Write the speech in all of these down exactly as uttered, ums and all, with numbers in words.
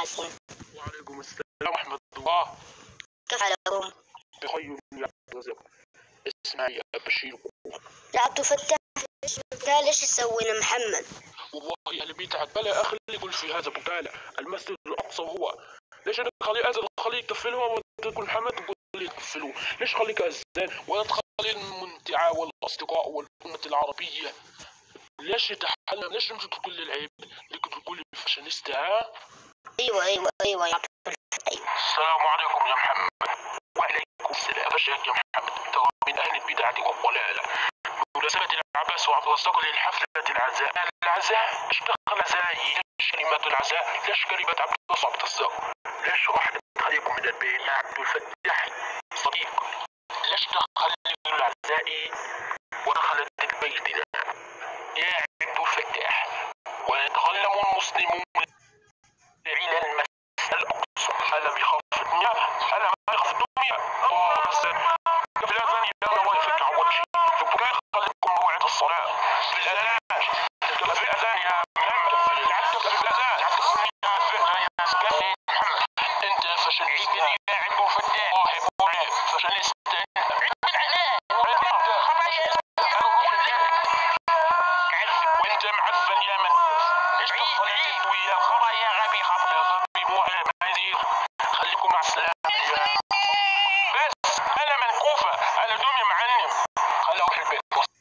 عليكم. وعليكم السلام ورحمة الله. كيف حالكم؟ بخير يا عبد الرزاق. اسمعي يا بشير. يا عبد الفتاح، قال ايش تسوي محمد؟ والله أهل بيتك بلا أخلي يقول في هذا بكالة المسجد الأقصى هو. ليش أنا خلي أزل خليه يكفلهم وتقول محمد تقول لي تكفلوه؟ ليش خليك أزال ولا تخلي الممتعة والأصدقاء والأمة العربية؟ ليش يتحلم؟ ليش أنت تقول لي العيب؟ ليك تقول لي فاشينيستا ها؟ ايوه ايوه ايوه يا عبد الفتاح. أيوة. السلام عليكم يا محمد. وعليكم السلام. فشلك يا محمد، ترى من أهل البدعة والضلالة. بمناسبة العباس وعبد الرزاق للحفلة العزاء، العزاء ايش دخل عزائي؟ ليش كلمة العزاء؟ ليش كلمة عبد الرزاق وعبد الرزاق؟ ليش واحد خليكم من البيت مع عبد الفتاح صديق؟ ليش دخل العزائي ودخلت بيتنا يا عبد الفتاح؟ ويتظلم المسلمون إلى المسجد الأقصى. ألم يخاف الدنيا؟ ألم يخاف الدنيا؟ الله أكبر. قبل أذان يلا الله يفك عوض شيء. فبكاء خليكم موعد الصلاة. في الأذان. تبقى في أذان يا محمد. لعبتك في الأذان. لعبتك في الأذان يا سكاني محمد. أنت فشلت يا عبد الفتاح. الله مرعب. فشلت. وأنت معفن يا من. إيش تخليك ويا خرا يا غبي خط يا غبي مو على ما يدير. خليكم مع السلامة. بس أنا منكوفة. أنا دومي معلم. خلي أروح البيت.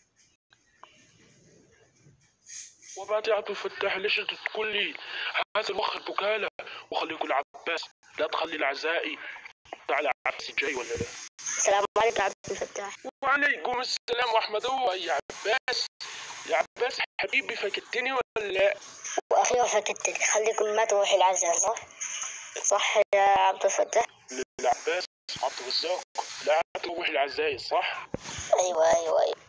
وبعد يا عبد الفتاح ليش تقول لي هذا الوقت البكالة وخلي يقول عباس؟ لا تخلي العزائي على عباس الجاي ولا لا؟ السلام عليكم يا عبد الفتاح. وعليكم السلام ورحمة الله. يا عباس يا عباس حبيبي فكتني ولا لا؟ واخيرا فكتك. خليكم ما تروح العزاء، صح؟ صح يا عبد الفتاح؟ العباس عبد الرزاق لا تروح العزايز صح؟ ايوه ايوه ايوه.